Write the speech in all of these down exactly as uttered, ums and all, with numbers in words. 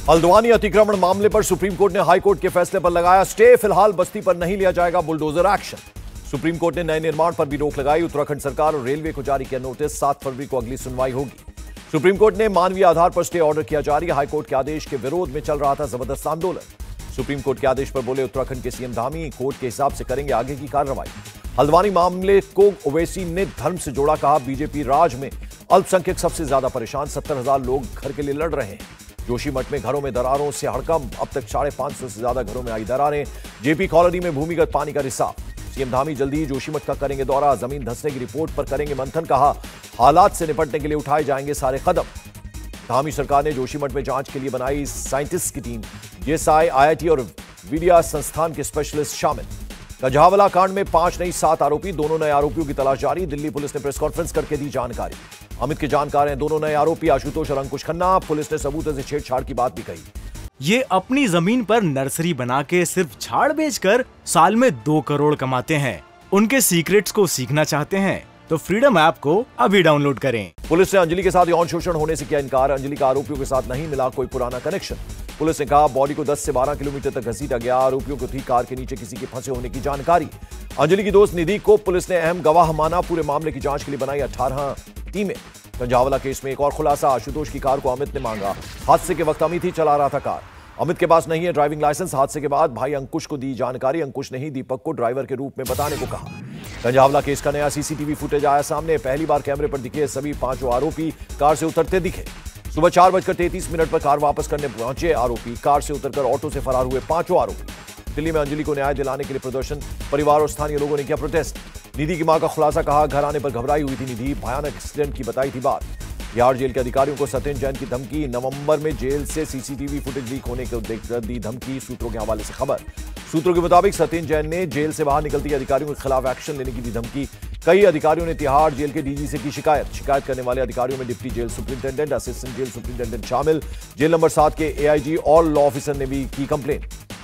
हल्द्वानी अतिक्रमण मामले पर सुप्रीम कोर्ट ने हाई कोर्ट के फैसले पर लगाया स्टे। फिलहाल बस्ती पर नहीं लिया जाएगा बुलडोजर एक्शन। सुप्रीम कोर्ट ने नए निर्माण पर भी रोक लगाई। उत्तराखंड सरकार और रेलवे को जारी किया नोटिस। सात फरवरी को अगली सुनवाई होगी। सुप्रीम कोर्ट ने मानवीय आधार पर स्टे ऑर्डर किया जारी। हाईकोर्ट के आदेश के विरोध में चल रहा था जबरदस्त आंदोलन। सुप्रीम कोर्ट के आदेश पर बोले उत्तराखंड के सीएम धामी, कोर्ट के हिसाब से करेंगे आगे की कार्रवाई। हल्द्वानी मामले को ओवैसी ने धर्म से जोड़ा, कहा बीजेपी राज में अल्पसंख्यक सबसे ज्यादा परेशान। सत्तर हजार लोग घर के लिए लड़ रहे हैं। जोशीमठ में घरों में दरारों से हड़कंप। अब तक साढ़े पांच सौ से ज्यादा घरों में आई दरारें। जेपी कॉलोनी में भूमिगत पानी का रिसाव। सीएम धामी जल्दी ही जोशीमठ का करेंगे दौरा। जमीन धंसने की रिपोर्ट पर करेंगे मंथन, कहा हालात से निपटने के लिए उठाए जाएंगे सारे कदम। धामी सरकार ने जोशीमठ में जांच के लिए बनाई साइंटिस्ट की टीम। जेएसआई, आईआईटी और विद्या संस्थान के स्पेशलिस्ट शामिल। गजावला कांड में पांच नहीं सात आरोपी। दोनों नए आरोपियों की तलाश जारी। दिल्ली पुलिस ने प्रेस कॉन्फ्रेंस करके दी जानकारी। अमित के जानकार हैं दोनों नए आरोपी आशुतोष और अंकुश खन्ना। पुलिस ने सबूतों से छेड़छाड़ की बात भी कही। ये अपनी जमीन पर नर्सरी बना के सिर्फ झाड़ बेचकर साल में दो करोड़ कमाते हैं। उनके सीक्रेट्स को सीखना चाहते हैं तो फ्रीडम ऐप को अभी डाउनलोड करें। पुलिस ने अंजलि के साथ यौन शोषण होने से किया इनकार। अंजलि का आरोपियों के साथ नहीं मिला कोई पुराना कनेक्शन। पुलिस ने कहा बॉडी को दस से बारह किलोमीटर तक घसीटा गया। आरोपियों को थी कार के नीचे किसी के फंसे होने की जानकारी। अंजलि की दोस्त निधि को पुलिस ने अहम गवाह माना। पूरे मामले की जांच के लिए बनाई अठारह टीमें। गंजावला केस में एक और खुलासा, आशुतोष की कार को अमित ने मांगा। हादसे के वक्त अमित ही चला रहा था कार। अमित के पास नहीं है ड्राइविंग लाइसेंस। हादसे के बाद भाई अंकुश को दी जानकारी। अंकुश ने ही दीपक को ड्राइवर के रूप में बताने को कहा। गंजावला केस का नया सीसीटीवी फुटेज आया सामने। पहली बार कैमरे पर दिखे सभी पांचों आरोपी कार से उतरते दिखे। सुबह चार बजकर तैंतीस मिनट पर कार वापस करने पहुंचे आरोपी। कार से उतरकर ऑटो से फरार हुए पांचों आरोपी। दिल्ली में अंजलि को न्याय दिलाने के लिए प्रदर्शन। परिवार और स्थानीय लोगों ने किया प्रोटेस्ट। निधि की मां का खुलासा, कहा घर आने पर घबराई हुई थी निधि। भयानक एक्सीडेंट की बताई थी बात। बिहार जेल के अधिकारियों को सत्येंद्र जैन की धमकी। नवंबर में जेल से सीसीटीवी फुटेज लीक होने को देखकर दी धमकी। सूत्रों के हवाले से खबर। सूत्रों के मुताबिक सत्येंद्र जैन ने जेल से बाहर निकलते अधिकारियों के खिलाफ एक्शन लेने की दी धमकी। कई अधिकारियों ने तिहाड़ जेल के डीजी से की शिकायत। शिकायत करने वाले अधिकारियों में deputy jail superintendent, assistant jail superintendent शामिल। जेल नंबर सात के एआईजी और लॉ ऑफिसर ने भी की कंप्लेन।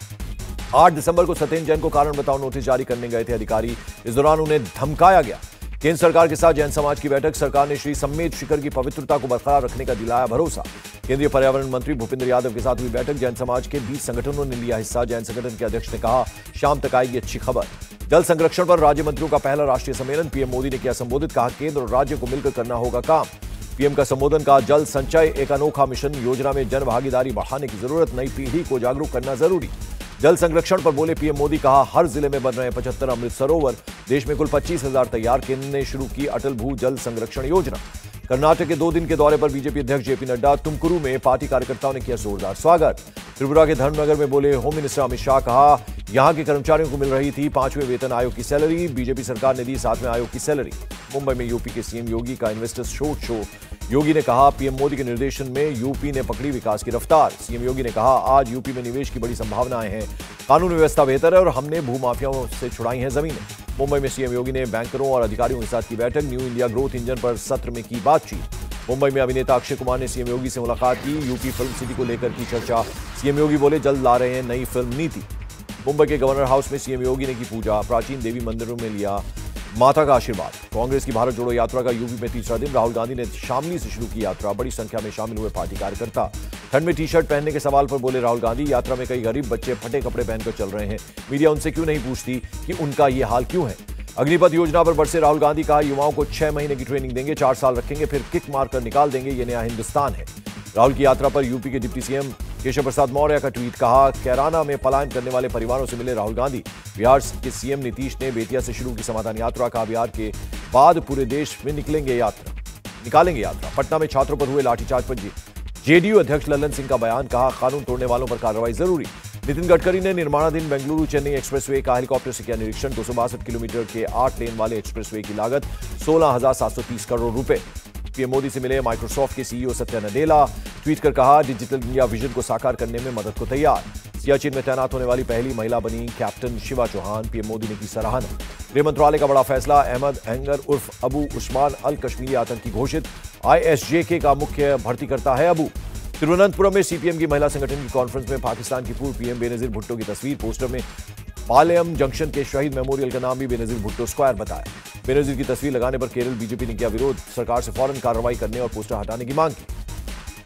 आठ दिसंबर को सत्येंद्र जैन को कारण बताओ नोटिस जारी करने गए थे अधिकारी। इस दौरान उन्हें धमकाया गया। केंद्र सरकार के साथ जैन समाज की बैठक। सरकार ने श्री सम्मेद शिखर की पवित्रता को बरकरार रखने का दिलाया भरोसा। केंद्रीय पर्यावरण मंत्री भूपेंद्र यादव के साथ हुई बैठक। जैन समाज के बीस संगठनों ने लिया हिस्सा। जैन संगठन के अध्यक्ष ने कहा शाम तक आएगी अच्छी खबर। जल संरक्षण पर राज्य मंत्रियों का पहला राष्ट्रीय सम्मेलन। पीएम मोदी ने किया संबोधित, कहा केंद्र और राज्य को मिलकर करना होगा काम। पीएम का संबोधन, कहा जल संचय एक अनोखा मिशन। योजना में जन भागीदारी बढ़ाने की जरूरत। नई पीढ़ी को जागरूक करना जरूरी। जल संरक्षण पर बोले पीएम मोदी, कहा हर जिले में बन रहे पचहत्तर अमृत सरोवर। देश में कुल पच्चीस हजार तैयार। केंद्र ने शुरू की अटल भू जल संरक्षण योजना। कर्नाटक के दो दिन के दौरे पर बीजेपी अध्यक्ष जेपी नड्डा। तुमकुरू में पार्टी कार्यकर्ताओं ने किया जोरदार स्वागत। त्रिपुरा के धर्मनगर में बोले होम मिनिस्टर अमित शाह, कहा यहां के कर्मचारियों को मिल रही थी पांचवें वेतन आयोग की सैलरी। बीजेपी सरकार ने दी सातवें आयोग की सैलरी। मुंबई में यूपी के सीएम योगी का इन्वेस्टर्स शो शो। योगी ने कहा पीएम मोदी के निर्देशन में यूपी ने पकड़ी विकास की रफ्तार। सीएम योगी ने कहा आज यूपी में निवेश की बड़ी संभावनाएं हैं। कानून व्यवस्था बेहतर है और हमने भूमाफियाओं से छुड़ाई हैं जमीनें। मुंबई में सीएम योगी ने बैंकरों और अधिकारियों के साथ की बैठक। न्यू इंडिया ग्रोथ इंजन पर सत्र में की बातचीत। मुंबई में अभिनेता अक्षय कुमार ने सीएम योगी से मुलाकात की। यूपी फिल्म सिटी को लेकर की चर्चा। सीएम योगी बोले जल्द ला रहे हैं नई फिल्म नीति। मुंबई के गवर्नर हाउस में सीएम योगी ने की पूजा। प्राचीन देवी मंदिरों में लिया माता का आशीर्वाद। कांग्रेस की भारत जोड़ो यात्रा का यूपी में तीसरा दिन। राहुल गांधी ने शामली से शुरू की यात्रा। बड़ी संख्या में शामिल हुए पार्टी कार्यकर्ता। ठंड में टी शर्ट पहनने के सवाल पर बोले राहुल गांधी, यात्रा में कई गरीब बच्चे फटे कपड़े पहनकर चल रहे हैं। मीडिया उनसे क्यों नहीं पूछती कि उनका ये हाल क्यों है। अग्निपथ योजना पर बरसे राहुल गांधी, कहा युवाओं को छह महीने की ट्रेनिंग देंगे, चार साल रखेंगे, फिर किक मारकर निकाल देंगे। ये नया हिंदुस्तान है। राहुल की यात्रा पर यूपी के डिप्टी सीएम केशव प्रसाद मौर्य का ट्वीट, कहा कैराना में पलायन करने वाले परिवारों से मिले राहुल गांधी। बिहार के सीएम नीतीश ने बेतिया से शुरू की समाधान यात्रा। कहा बिहार के बाद पूरे देश में निकलेंगे यात्रा निकालेंगे यात्रा। पटना में छात्रों पर हुए लाठीचार्ज पर जेडीयू अध्यक्ष ललन सिंह का बयान, कहा कानून तोड़ने वालों पर कार्रवाई जरूरी। नितिन गडकरी ने निर्माणाधीन बेंगलुरु चेन्नई एक्सप्रेसवे का हेलीकॉप्टर से किया निरीक्षण। दो सौ बासठ किलोमीटर के आठ लेन वाले एक्सप्रेसवे की लागत सोलह हजार सात सौ तीस करोड़ रुपए। पीएम मोदी से मिले माइक्रोसॉफ्ट के सीईओ सत्या नडेला। ट्वीट कर कहा डिजिटल इंडिया विजन को साकार करने में मदद को तैयार। सियाचिन में तैनात होने वाली पहली महिला बनी कैप्टन शिवा चौहान। पीएम मोदी ने की सराहना। गृह मंत्रालय का बड़ा फैसला, अहमद एंगर उर्फ अबू उस्मान अल कश्मीरी आतंकी घोषित। आईएसजे का मुख्य भर्ती करता है अबू। तिरुवनंतपुरम में सीपीएम की महिला संगठन की कॉन्फ्रेंस में पाकिस्तान की पूर्व पीएम बेनजीर भुट्टो की तस्वीर। पोस्टर में पालेम जंक्शन के शहीद मेमोरियल का नाम भी बेनजीर भुट्टो स्क्वायर बताया। बेनजीर की तस्वीर लगाने पर केरल बीजेपी ने किया विरोध। सरकार से फौरन कार्रवाई करने और पोस्टर हटाने की मांग की।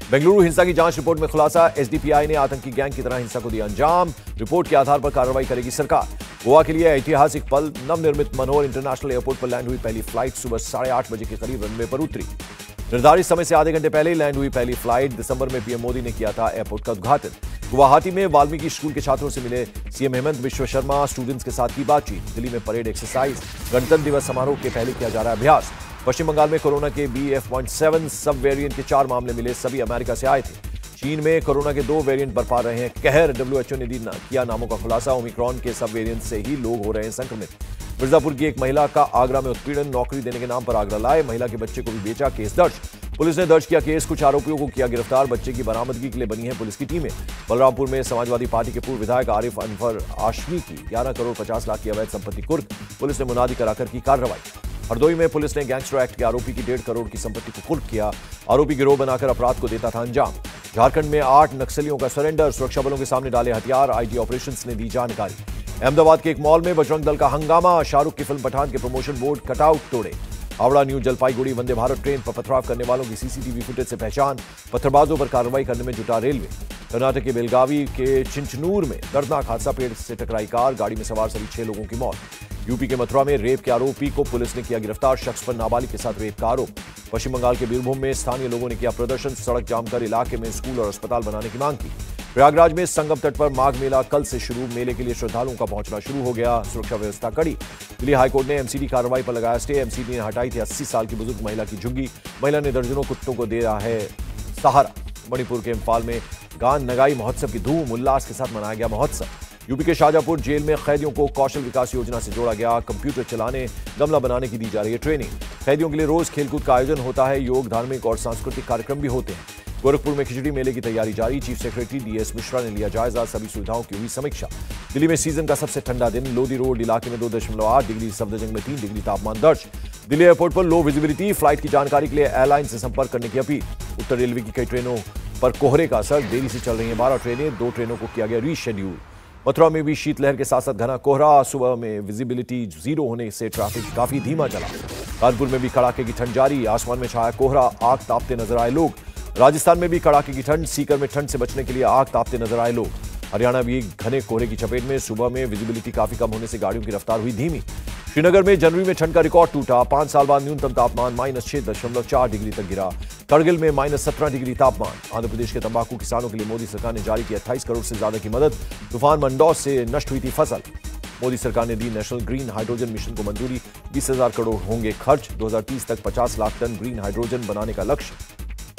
बेंगलुरु हिंसा की जांच रिपोर्ट में खुलासा, एसडीपीआई ने आतंकी गैंग की तरह हिंसा को दिया अंजाम। रिपोर्ट के आधार पर कार्रवाई करेगी सरकार। गोवा के लिए ऐतिहासिक पल, नवनिर्मित मनोहर इंटरनेशनल एयरपोर्ट पर लैंड हुई पहली फ्लाइट सुबह साढ़े आठ बजे के करीब रनवे पर उतरी। निर्धारित समय से आधे घंटे पहले लैंड हुई पहली फ्लाइट। दिसंबर में पीएम मोदी ने किया था एयरपोर्ट का उद्घाटन। गुवाहाटी में वाल्मीकि स्कूल के छात्रों से मिले सीएम हेमंत बिश्व शर्मा, स्टूडेंट्स के साथ की बातचीत। दिल्ली में परेड एक्सरसाइज, गणतंत्र दिवस समारोह के पहले किया जा रहा है अभ्यास। पश्चिम बंगाल में कोरोना के B F point seven sub variant के चार मामले मिले, सभी अमेरिका से आए थे। चीन में कोरोना के दो वेरिएंट बरपा रहे हैं कहर, डब्ल्यूएचओ ने दी किया नामों का खुलासा। ओमिक्रॉन के सब वेरिएंट से ही लोग हो रहे हैं संक्रमित। मिर्जापुर की एक महिला का आगरा में उत्पीड़न, नौकरी देने के नाम पर आगरा लाए, महिला के बच्चे को भी बेचा, केस दर्ज। पुलिस ने दर्ज किया केस, कुछ आरोपियों को किया गिरफ्तार। बच्चे की बरामदगी के लिए बनी है पुलिस की टीमें। बलरामपुर में समाजवादी पार्टी के पूर्व विधायक आरिफ अनवर आशमी की ग्यारह करोड़ पचास लाख की अवैध संपत्ति कुर्क, पुलिस ने मुनादी कराकर की कार्रवाई। हरदोई में पुलिस ने गैंगस्टर एक्ट के आरोपी की डेढ़ करोड़ की संपत्ति को कुर्क किया। आरोपी गिरोह बनाकर अपराध को देता था अंजाम। झारखंड में आठ नक्सलियों का सरेंडर, सुरक्षा बलों के सामने डाले हथियार, आईजी ऑपरेशंस ने दी जानकारी। अहमदाबाद के एक मॉल में बजरंग दल का हंगामा, शाहरुख की फिल्म पठान के प्रमोशन बोर्ड कटआउट तोड़े। हावड़ा न्यू जलपाईगुड़ी वंदे भारत ट्रेन पर पथराव करने वालों की सीसीटीवी फुटेज से पहचान, पत्थरबाजों पर कार्रवाई करने में जुटा रेलवे। कर्नाटक के बेलगावी के चिंचनूर में दर्दनाक हादसा, पेड़ से टकराई कार, गाड़ी में सवार सभी छह लोगों की मौत। यूपी के मथुरा में रेप के आरोपी को पुलिस ने किया गिरफ्तार, शख्स पर नाबालिग के साथ रेप का आरोप। पश्चिम बंगाल के बीरभूम में स्थानीय लोगों ने किया प्रदर्शन, सड़क जाम कर इलाके में स्कूल और अस्पताल बनाने की मांग की। प्रयागराज में संगम तट पर माघ मेला कल से शुरू, मेले के लिए श्रद्धालुओं का पहुंचना शुरू हो गया, सुरक्षा व्यवस्था कड़ी। दिल्ली हाईकोर्ट ने एमसीडी कार्रवाई पर लगाया स्टे, एमसीडी ने हटाई थी अस्सी साल की बुजुर्ग महिला की झुग्गी, महिला ने दर्जनों कुत्तों को दे रहा है सहारा। मणिपुर के इम्फाल में गान नगाई महोत्सव की धूम, उल्लास के साथ मनाया गया महोत्सव। यूपी के शाहजहांपुर जेल में कैदियों को कौशल विकास योजना से जोड़ा गया, कंप्यूटर चलाने, गमला बनाने की दी जा रही है ट्रेनिंग। कैदियों के लिए रोज खेलकूद का आयोजन होता है, योग, धार्मिक और सांस्कृतिक कार्यक्रम भी होते हैं। गोरखपुर में खिचड़ी मेले की तैयारी जारी, चीफ सेक्रेटरी डीएस मिश्रा ने लिया जायजा, सभी सुविधाओं की हुई समीक्षा। दिल्ली में सीजन का सबसे ठंडा दिन, लोधी रोड इलाके में दो दशमलव आठ डिग्री, सफदरजंग में तीन डिग्री तापमान दर्ज। दिल्ली एयरपोर्ट पर लो विजिबिलिटी, फ्लाइट की जानकारी के लिए एयरलाइन से संपर्क करने की अपील। उत्तर रेलवे की कई ट्रेनों पर कोहरे का असर, देरी से चल रही हैं बारह ट्रेनें, दो ट्रेनों को किया गया रीशेड्यूल। मथुरा में भी शीतलहर के साथ साथ घना कोहरा, सुबह में विजिबिलिटी जीरो होने से ट्रैफिक काफी धीमा चला। कानपुर में भी कड़ाके की ठंड जारी, आसमान में छाया कोहरा, आग तापते नजर आए लोग। राजस्थान में भी कड़ाके की ठंड, सीकर में ठंड से बचने के लिए आग तापते नजर आए लोग। हरियाणा भी घने कोहरे की चपेट में, सुबह में विजिबिलिटी काफी कम होने से गाड़ियों की रफ्तार हुई धीमी। श्रीनगर में जनवरी में ठंड का रिकॉर्ड टूटा, पांच साल बाद न्यूनतम तापमान माइनस छह दशमलव चार डिग्री तक गिरा। करगिल में माइनस सत्रह डिग्री तापमान। आंध्र प्रदेश के तंबाकू किसानों के लिए मोदी सरकार ने जारी की अट्ठाईस करोड़ से ज्यादा की मदद। तूफान मंडौस से नष्ट हुई थी फसल। मोदी सरकार ने दी नेशनल ग्रीन हाइड्रोजन मिशन को मंजूरी, बीस हजार करोड़ होंगे खर्च। दो हजार तीस तक पचास लाख टन ग्रीन हाइड्रोजन बनाने का लक्ष्य।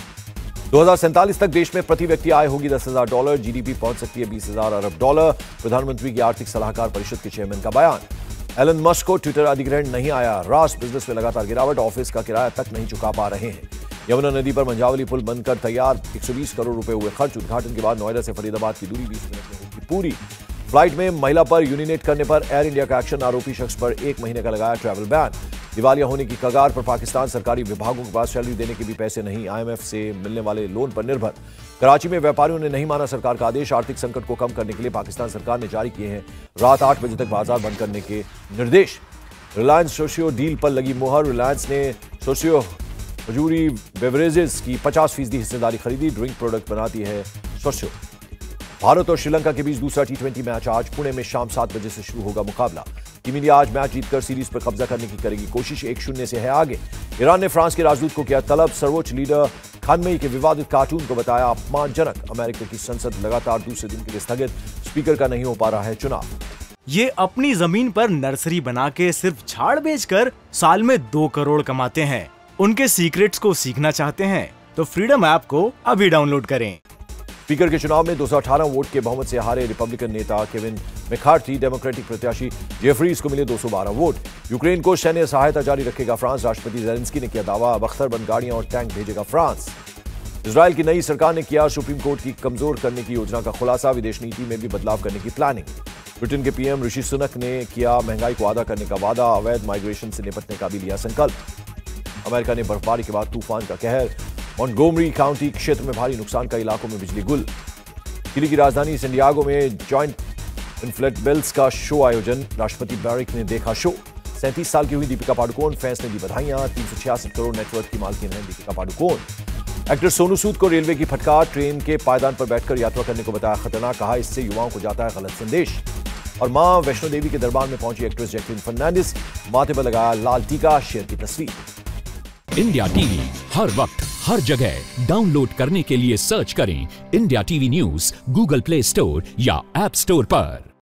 दो हजार सैंतालीस तक देश में प्रति व्यक्ति आय होगी दस हजार डॉलर, जीडीपी पहुंच सकती है बीस हजार अरब डॉलर। प्रधानमंत्री की आर्थिक सलाहकार परिषद के चेयरमैन का बयान। एलन मस्क को ट्विटर अधिग्रहण नहीं आया, रास बिजनेस में लगातार गिरावट, ऑफिस का किराया तक नहीं चुका पा रहे हैं। यमुना नदी पर मंझावली पुल बनकर तैयार, एक सौ बीस करोड़ रुपए हुए खर्च। उद्घाटन के बाद नोएडा से फरीदाबाद की दूरी बीस मिनट में होगी पूरी। फ्लाइट में महिला पर यूरिनेट करने पर एयर इंडिया का एक्शन, आरोपी शख्स पर एक महीने का लगाया ट्रैवल बैन। दिवालिया होने की कगार पर पाकिस्तान, सरकारी विभागों के पास सैलरी देने के भी पैसे नहीं, आईएमएफ से मिलने वाले लोन पर निर्भर। कराची में व्यापारियों ने नहीं माना सरकार का आदेश, आर्थिक संकट को कम करने के लिए पाकिस्तान सरकार ने जारी किए हैं रात आठ बजे तक बाजार बंद करने के निर्देश। रिलायंस सोशियो डील पर लगी मुहर, रिलायंस ने सोशियो हजूरी बेवरेजेस की पचास फीसदी हिस्सेदारी खरीदी, ड्रिंक प्रोडक्ट बनाती है सोशियो। भारत और श्रीलंका के बीच दूसरा टी ट्वेंटी मैच आज पुणे में शाम सात बजे से शुरू होगा मुकाबला। टीम इंडिया आज मैच जीतकर सीरीज पर कब्जा करने की करेगी कोशिश, एक शून्य से है आगे। ईरान ने फ्रांस के राजदूत को किया तलब, सर्वोच्च लीडर खानमेई के विवादित कार्टून को बताया अपमानजनक। अमेरिका की संसद लगातार दूसरे दिन के लिए स्थगित, स्पीकर का नहीं हो पा रहा है चुनाव। ये अपनी जमीन पर नर्सरी बना के सिर्फ झाड़ बेचकर साल में दो करोड़ कमाते हैं। उनके सीक्रेट्स को सीखना चाहते हैं तो फ्रीडम ऐप को अभी डाउनलोड करें। स्पीकर के चुनाव में दो सौ अठारह वोट के बहुमत से हारे रिपब्लिकन नेता केविन मैकार्थी, डेमोक्रेटिक प्रत्याशी जेफरीज को मिले दो सौ बारह वोट। यूक्रेन को सैन्य सहायता जारी रखेगा फ्रांस, राष्ट्रपति जेलेंस्की ने किया दावा, अब अख्तरबंद गाड़ियां और टैंक भेजेगा फ्रांस। इजरायल की नई सरकार ने किया सुप्रीम कोर्ट की कमजोर करने की योजना का खुलासा, विदेश नीति में भी बदलाव करने की प्लानिंग। ब्रिटेन के पीएम ऋषि सुनक ने किया महंगाई को आधा करने का वादा, अवैध माइग्रेशन से निपटने का भी लिया संकल्प। अमेरिका ने बर्फबारी के बाद तूफान का कहर, मॉन्टगोमरी काउंटी क्षेत्र में भारी नुकसान का इलाकों में बिजली गुल। चिली की राजधानी सैंडियागो में जॉइंट इन्फ्लेटेबल्स का शो आयोजन, राष्ट्रपति बैरिक ने देखा शो। सैंतीस साल की हुई दीपिका पादुकोण, फैंस ने दी बधाइयां, तीन सौ छियासठ करोड़ नेटवर्क की मालकिन है दीपिका पादुकोण। एक्टर सोनू सूद को रेलवे की फटकार, ट्रेन के पायदान पर बैठकर यात्रा करने को बताया खतरनाक, कहा इससे युवाओं को जाता है गलत संदेश। और मां वैष्णो देवी के दरबार में पहुंची एक्ट्रेस जैकलीन फर्नांडिस, माथे पर लगाया लाल टीका, शेयर की तस्वीर। इंडिया टीवी हर वक्त हर जगह डाउनलोड करने के लिए सर्च करें India TV news Google Play Store या ऐप स्टोर पर।